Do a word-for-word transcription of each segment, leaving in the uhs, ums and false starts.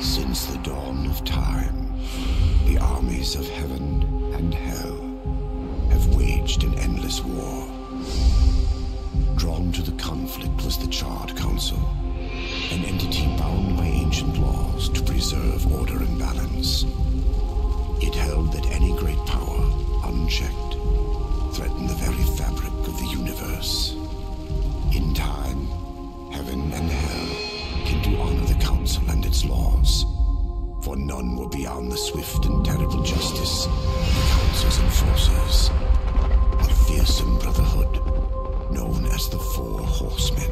Since the dawn of time, the armies of heaven and hell have waged an endless war. Drawn to the conflict was the Charred Council, an entity bound by ancient laws to preserve order and balance. It held that any great power, unchecked, threatened the very fabric of the universe. In time, heaven and hell came to honor the Council and its laws, for none were beyond the swift and terrible justice of the Council's enforcers, a fearsome brotherhood known as the Four Horsemen.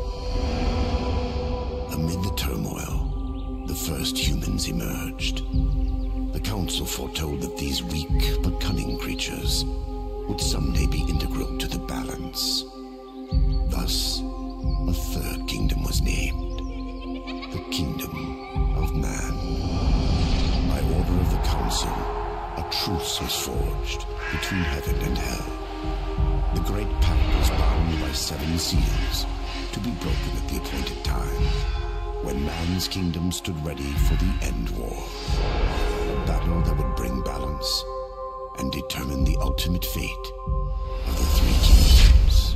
Amid the turmoil, the first humans emerged. The Council foretold that these weak but cunning creatures would someday be integral to the balance. Thus, a third kingdom was named, the Kingdom of Man. By order of the Council, a truce was forged between heaven and hell. The Great Pact was bound by seven seals, to be broken at the appointed time, when man's kingdom stood ready for the end war. A battle that would bring balance and determine the ultimate fate of the three kingdoms.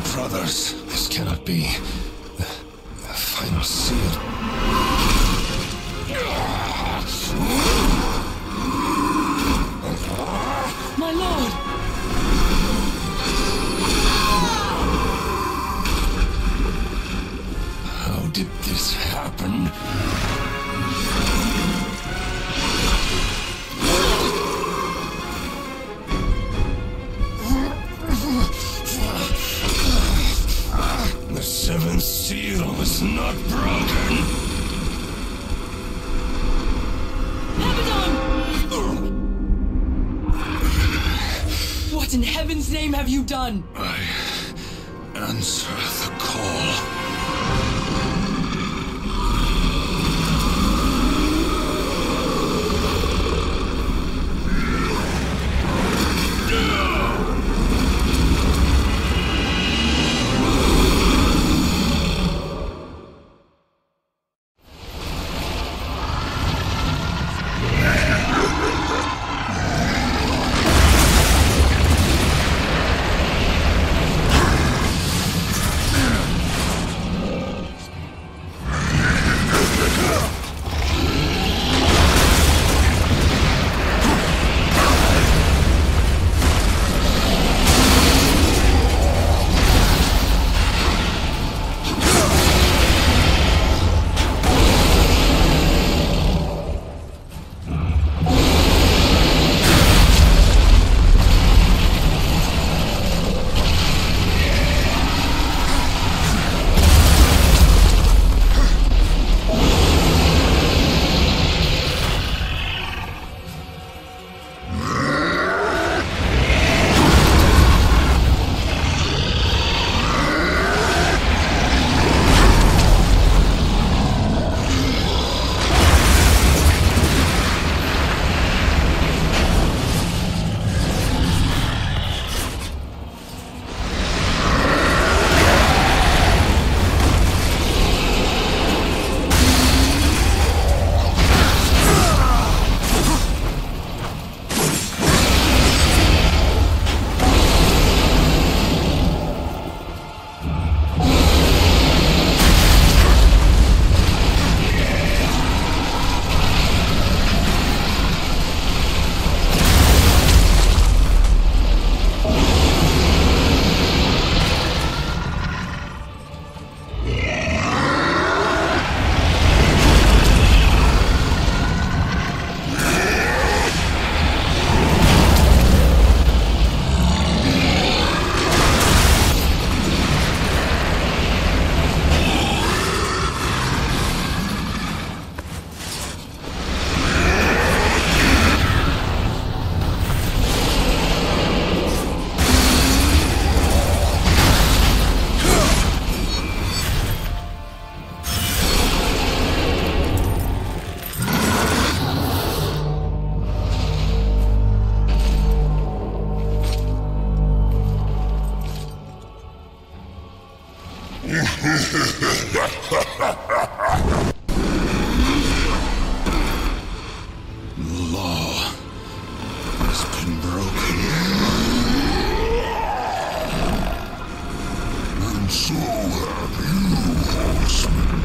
Brothers, this cannot be. The, the final seal. My lord! How did this happen? The seventh seal was not broken. Abaddon! What in heaven's name have you done? I answer the call. Law has been broken. And so have you, Horseman.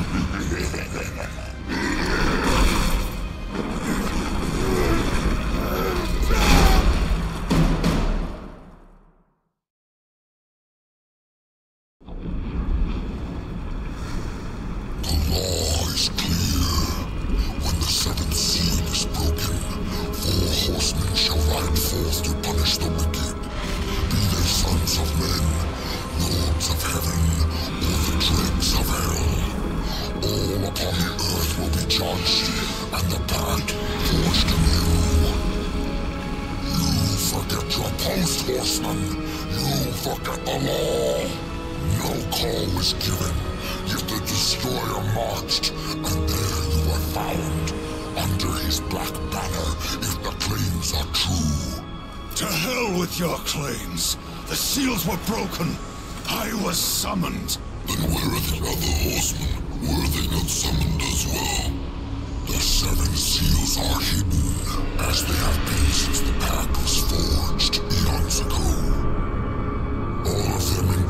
Horseman, you forget the law. No call was given, yet the destroyer marched, and there you were found, under his black banner, if the claims are true. To hell with your claims. The seals were broken. I was summoned. Then where are the other horsemen? Were they not summoned as well? The seven seals are hidden, as they have been since the pact was forged eons ago. All of them in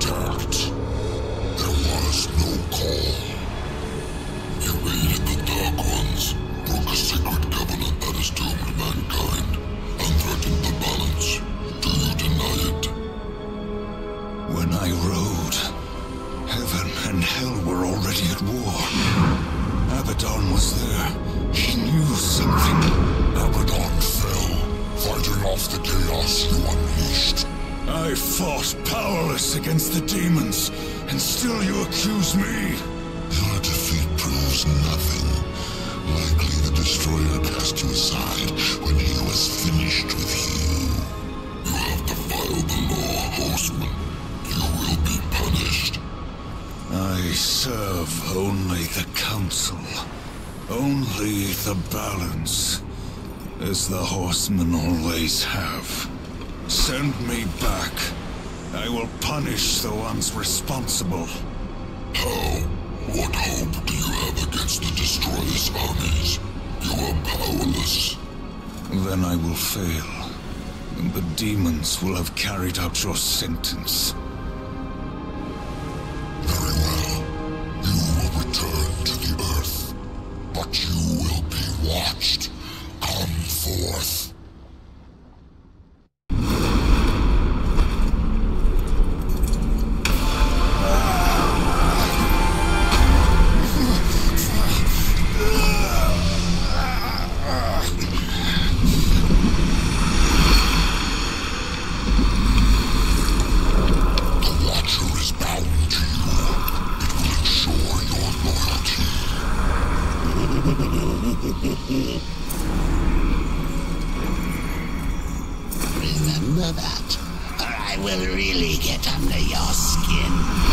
attacked. There was no call. You aided the Dark Ones, broke a sacred covenant that has doomed mankind, and threatened the balance. Do you deny it? When I rode, heaven and hell were already at war. Abaddon was there. He knew something. Abaddon fell, fighting off the chaos you unleashed. I fought powerless against the demons, and still you accuse me. Your defeat proves nothing. Likely the Destroyer cast you aside when he was finished with you. You have defiled the law, Horseman. You will be punished. I serve only the Council. Only the balance. As the Horsemen always have. Send me back. I will punish the ones responsible. How? What hope do you have against the Destroyer's armies? You are powerless. Then I will fail, and the demons will have carried out your sentence. Very well. You will return to the Earth, but you will be watched. Come forth. Remember that, or I will really get under your skin.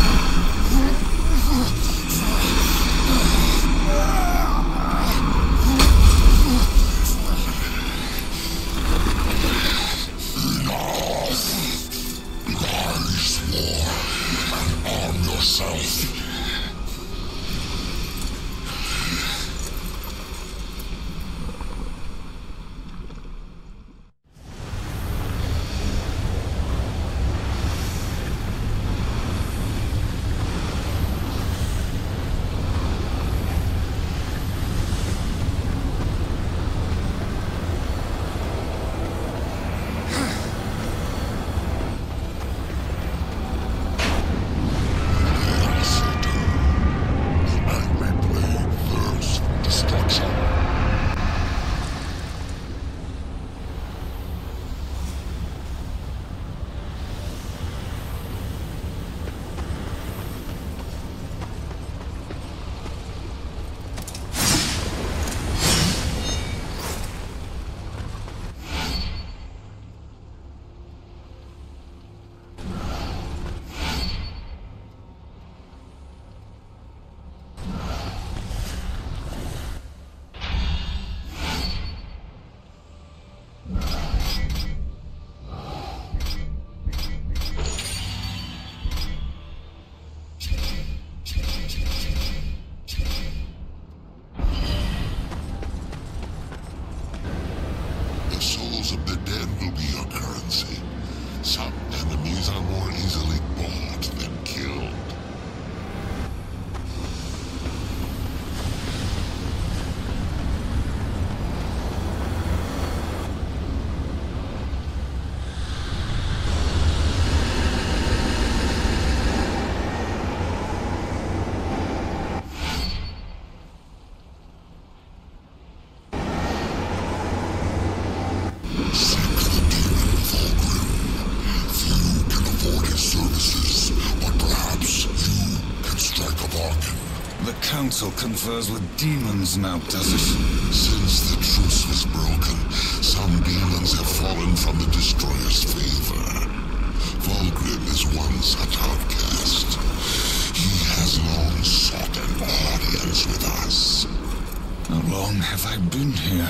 Rise, war, and arm yourself. Council confers with demons now, does it? Since the truce was broken, some demons have fallen from the Destroyer's favor. Vulgrim is one such outcast. He has long sought an audience with us. How long have I been here?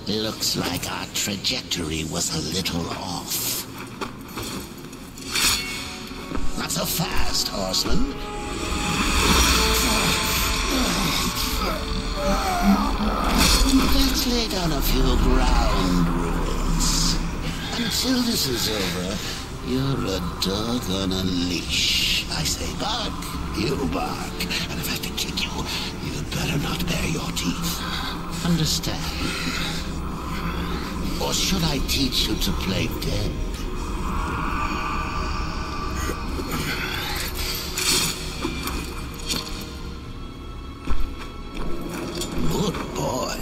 Looks like our trajectory was a little off. Not so fast, Horseman. Let's lay down a few ground rules. Until this is over, you're a dog on a leash. I say bark, you bark. And if I have to kick you, you'd better not bare your teeth. Understand? Or should I teach you to play dead? Good boy.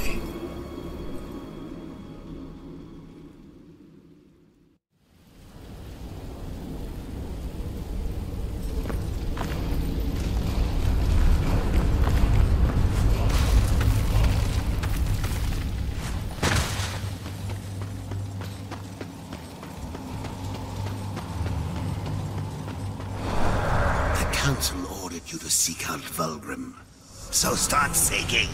The Council ordered you to seek out Vulgrim, so start seeking.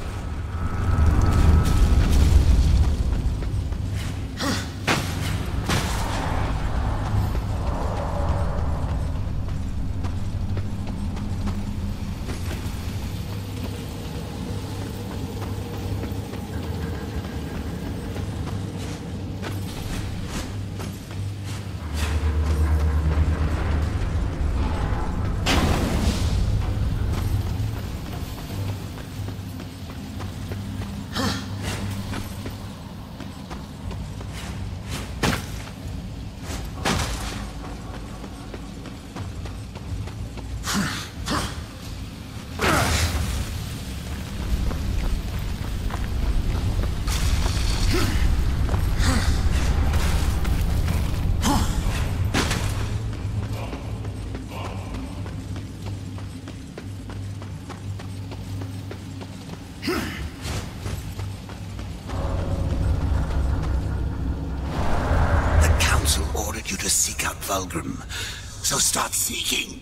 You to seek out Vulgrim, so start seeking.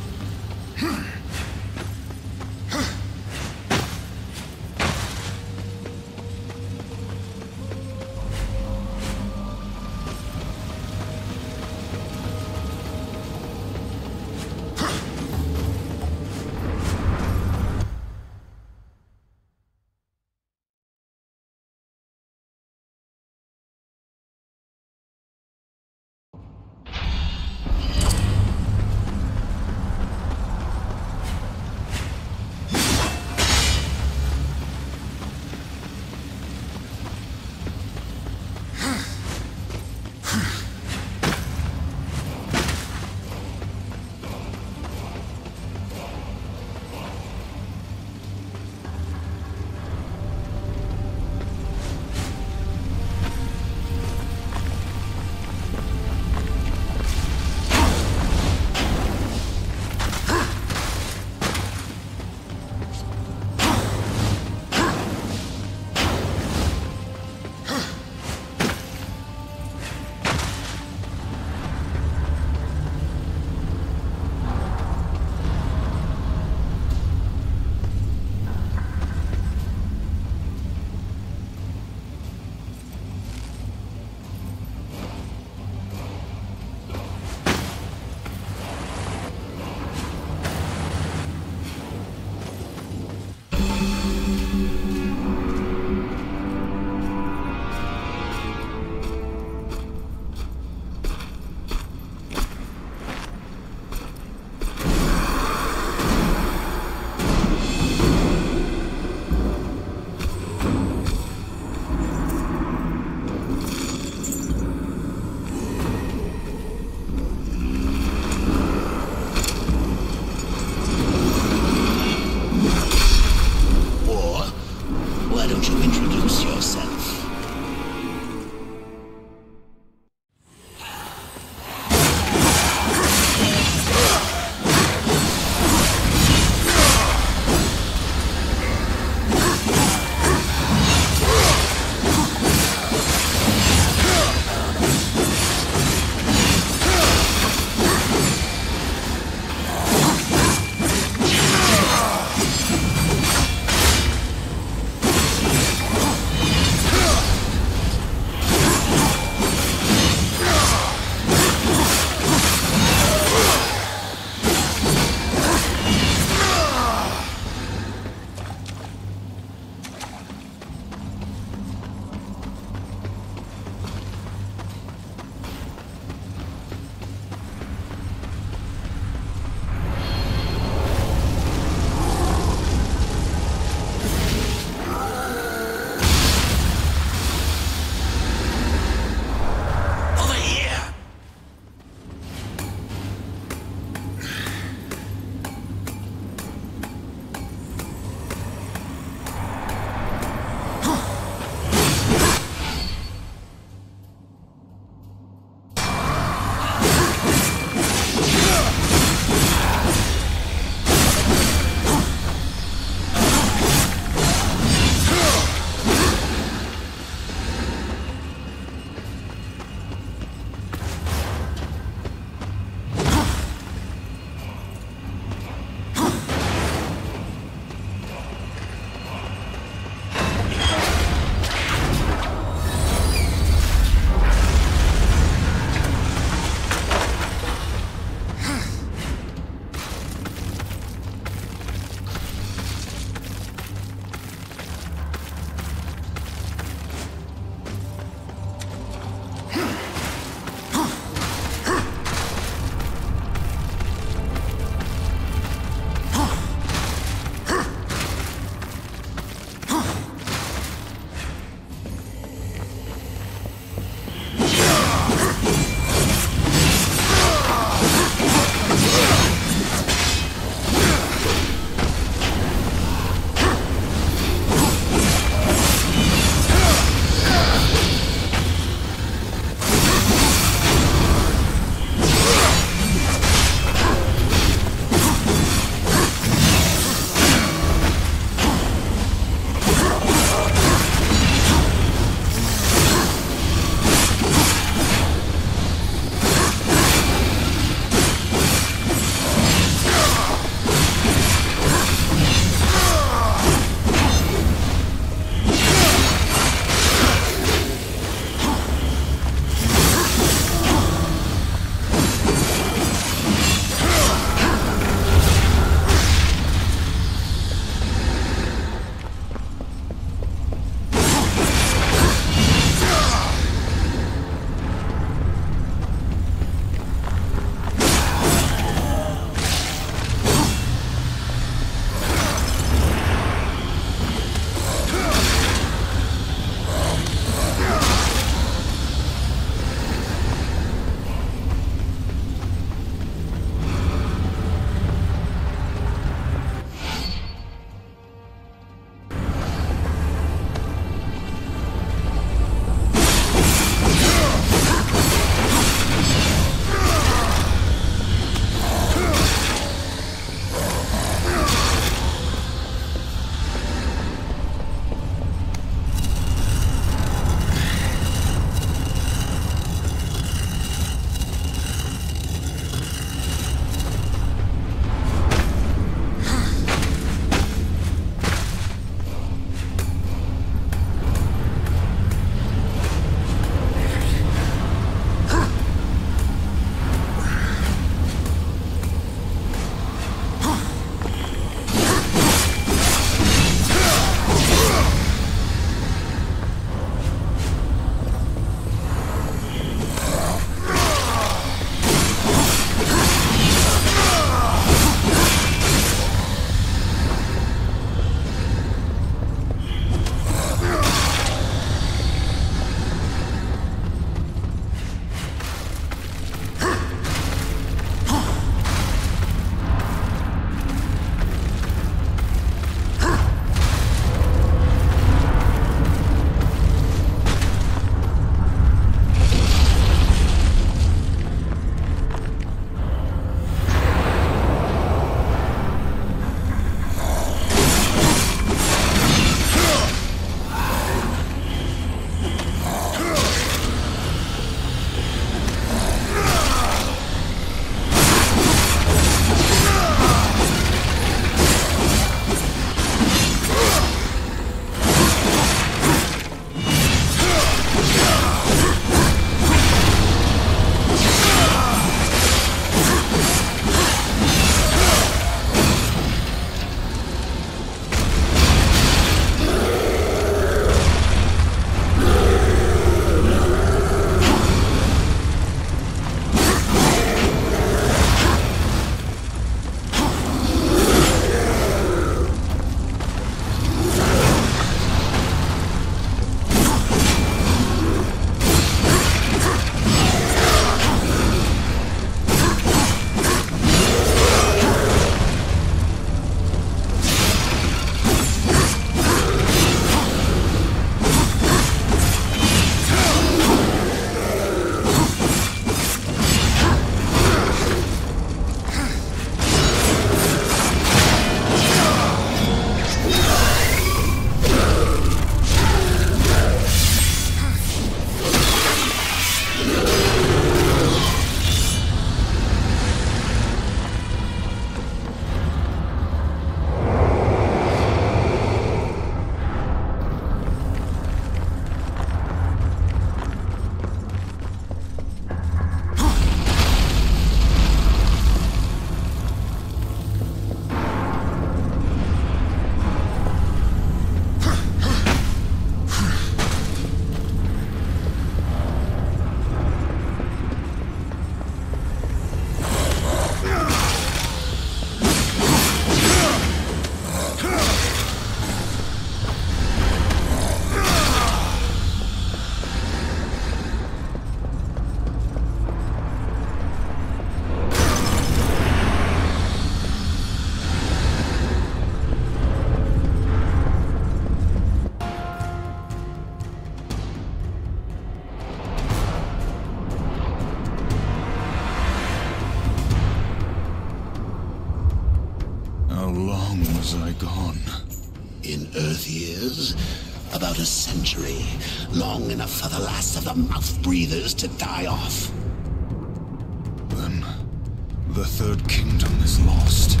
How long was I gone? In Earth years, about a century. Long enough for the last of the mouth-breathers to die off. Then, the Third Kingdom is lost.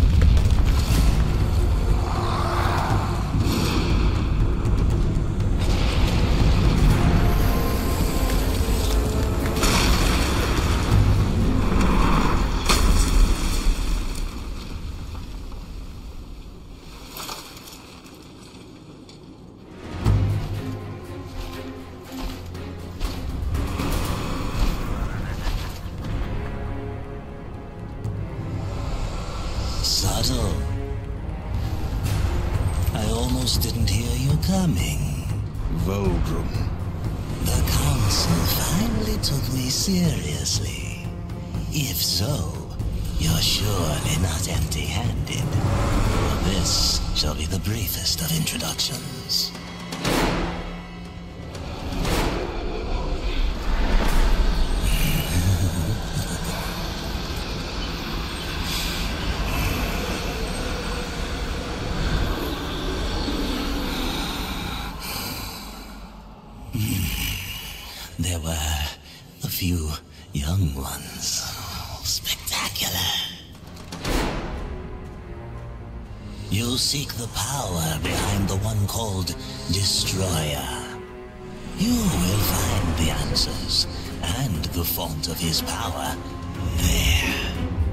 Subtle. I almost didn't hear you coming. Voldrum. The Council finally took me seriously. If so, you're surely not empty-handed. This shall be the briefest of introductions. There were a few young ones. Spectacular. You seek the power behind the one called Destroyer. You will find the answers and the font of his power there.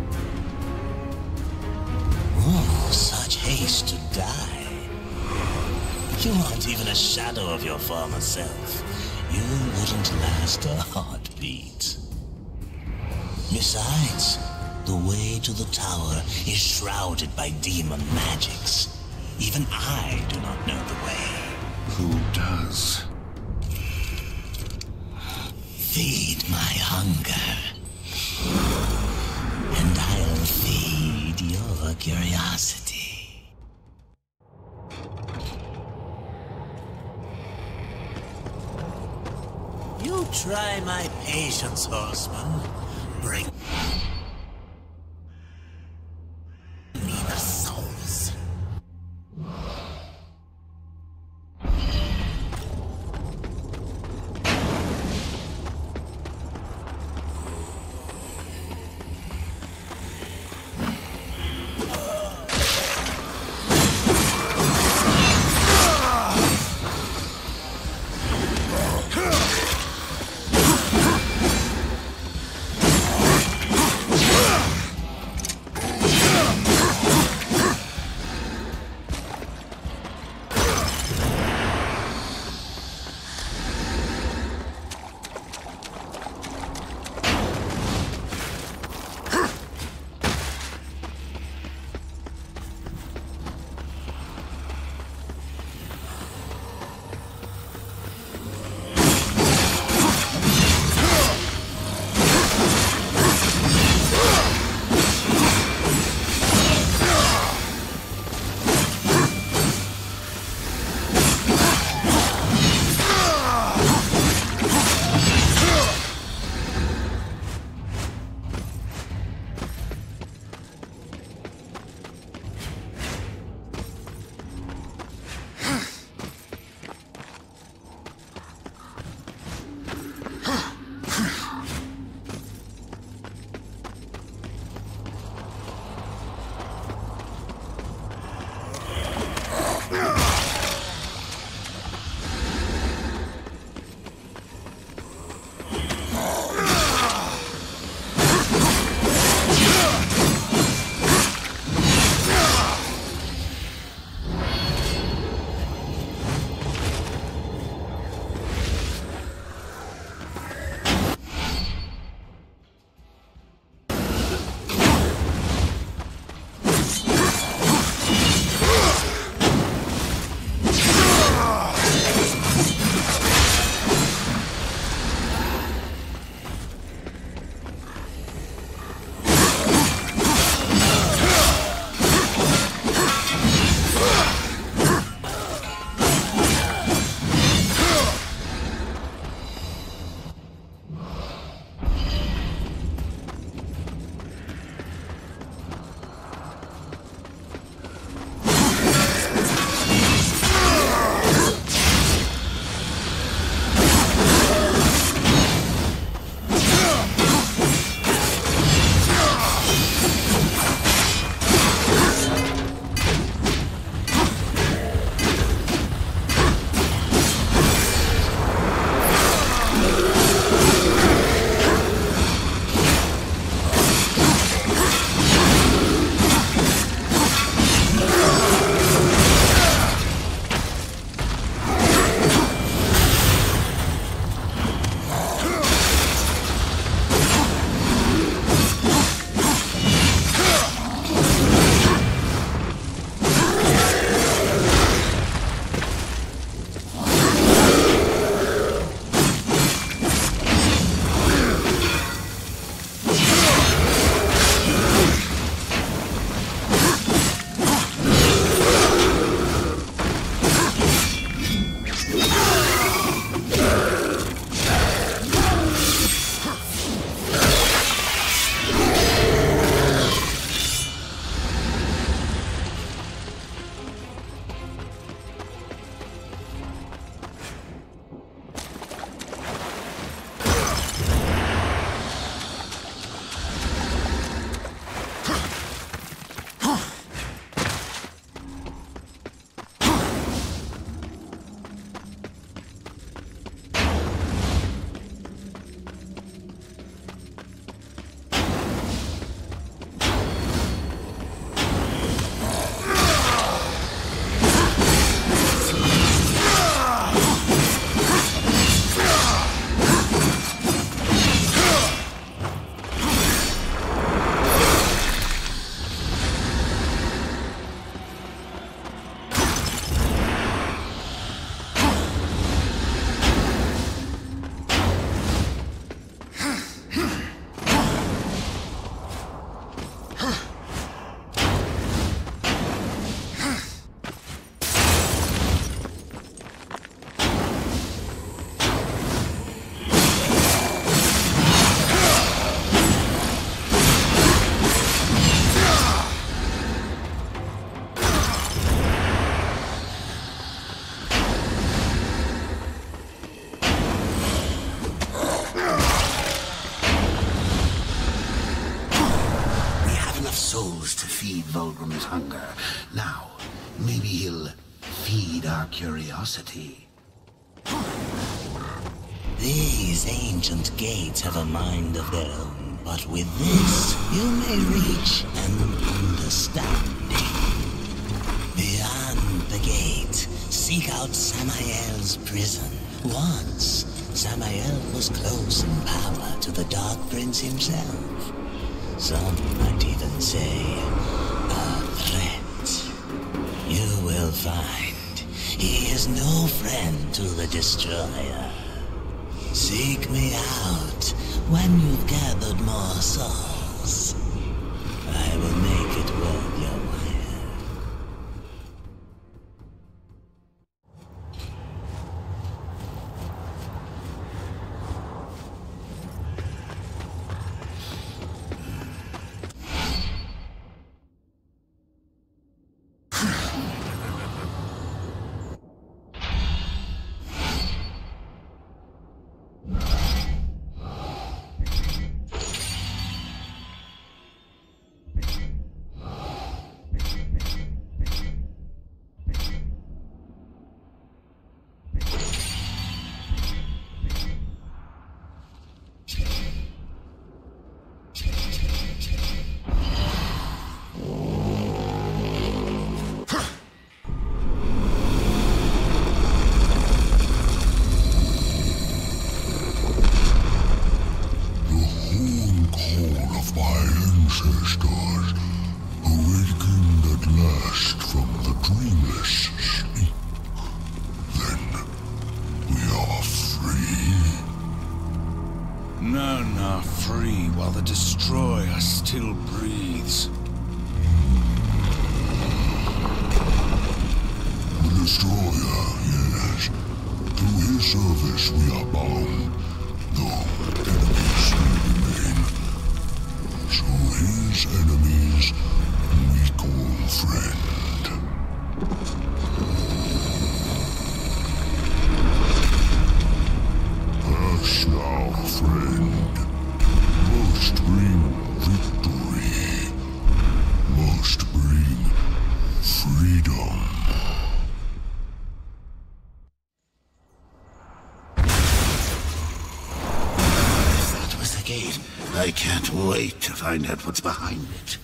Oh, such haste to die. You aren't even a shadow of your former self. You wouldn't last a heartbeat. Besides, the way to the tower is shrouded by demon magics. Even I do not know the way. Who does? Feed my hunger, and I'll feed your curiosity. You try my patience, Horseman. Bring me the souls. hunger. Now, maybe he'll feed our curiosity. These ancient gates have a mind of their own, but with this, you may reach an understanding. Beyond the gate, seek out Samael's prison. Once, Samael was close in power to the Dark Prince himself. Some might even say, a threat. You will find he is no friend to the Destroyer. Seek me out when you've gathered more souls. I will make it worth your while. None are free while the Destroyer still breathes. The Destroyer, yes. To his service we are bound, though enemies still remain. So his enemies we call friend. Pass now, friend. Must bring victory. Must bring freedom. That was the gate. I can't wait to find out what's behind it.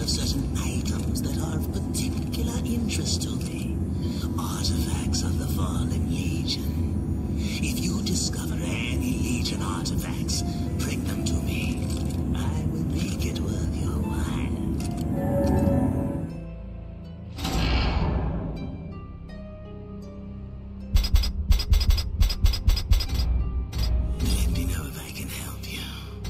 of certain items that are of particular interest to me. Artifacts of the Fallen Legion. If you discover any Legion artifacts, bring them to me. I will make it worth your while. Let me know if I can help you.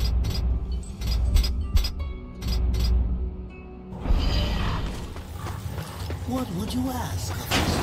What would you ask of us?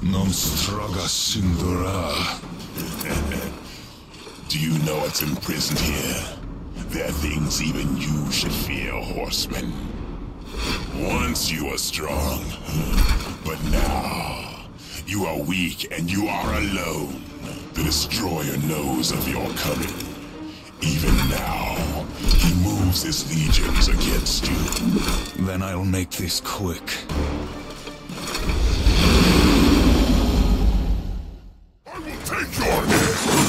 Non stroga singura. Do you know what's imprisoned here? There are things even you should fear, Horseman. Once you were strong, but now you are weak and you are alone. The Destroyer knows of your coming. Even now, he moves his legions against you. Then I'll make this quick. I will take your head!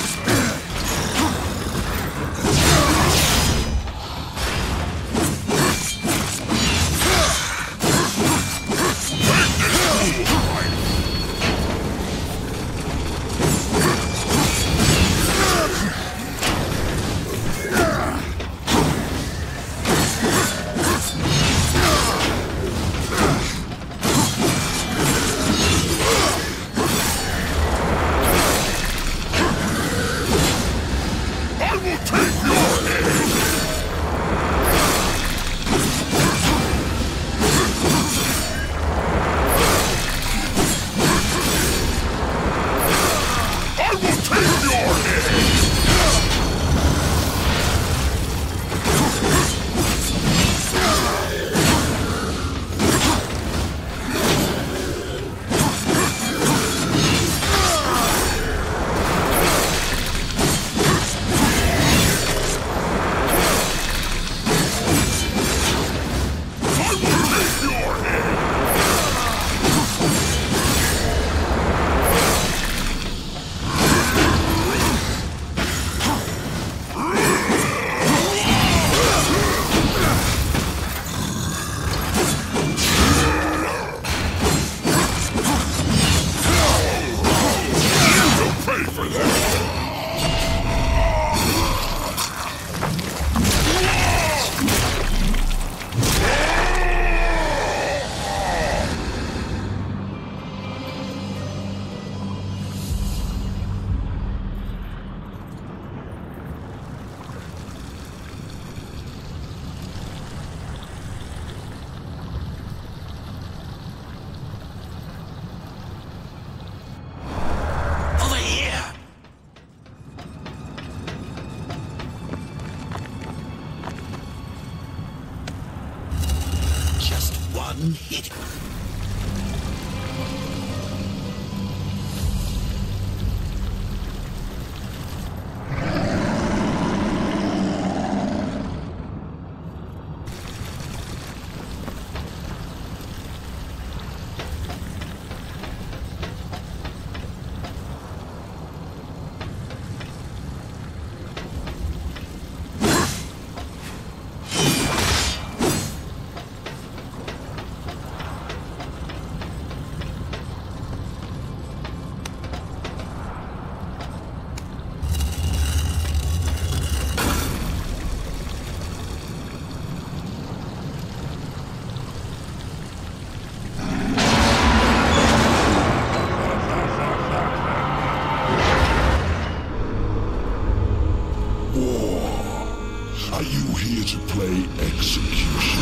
Hit. Are you here to play execution?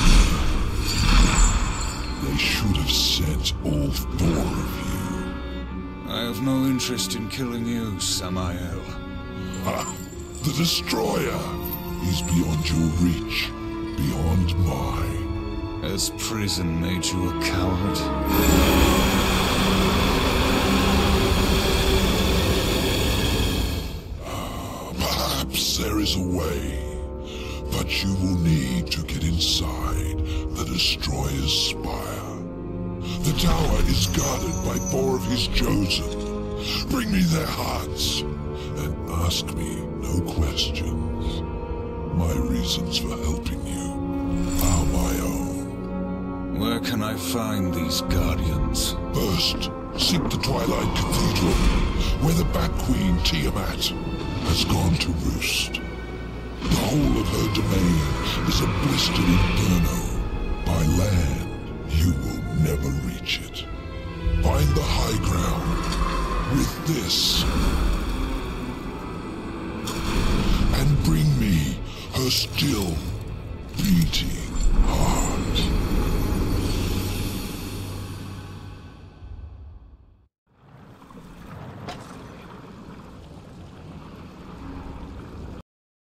They should have sent all four of you. I have no interest in killing you, Samael. Ah, the Destroyer is beyond your reach, beyond mine. Has prison made you a coward? Perhaps there is a way, but you will need to get inside the Destroyer's spire. The tower is guarded by four of his chosen. Bring me their hearts, and ask me no questions. My reasons for helping you are my own. Where can I find these guardians? First, seek the Twilight Cathedral, where the Bat Queen Tiamat has gone to roost. The whole of her domain is a blistered inferno. By land, you will never reach it. Find the high ground with this, and bring me her still beating heart.